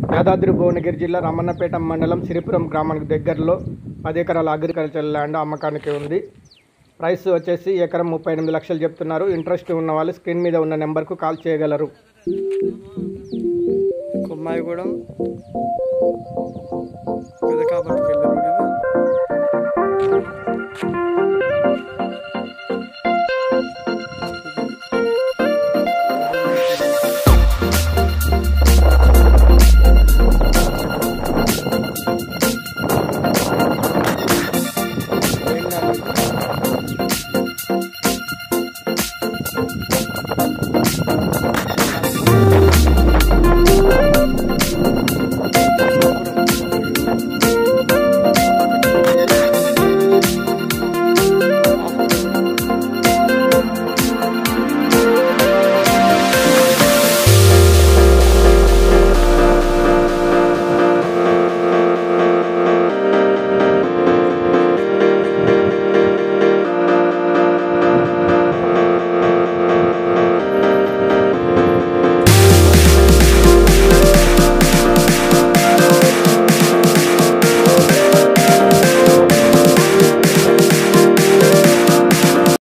యాదాద్రి భువనగిరి జిల్లా రమన్నపేట మండలం సిరిపురం గ్రామానికి దగ్గరలో 10 ఎకరాల అగ్రికల్చర్ ల్యాండ్ అమ్మకానికి ఉంది. ప్రైస్ వచ్చేసి ఎకరం 38 లక్షలు చెప్తున్నారు. ఇంట్రెస్ట్ ఉన్న వాళ్ళు స్క్రీన్ మీద ఉన్న నెంబర్కు కాల్ చేయగలరు. కొమ్మాయిగూడెం పెద్ద కాపర్కి వెళ్ళారు.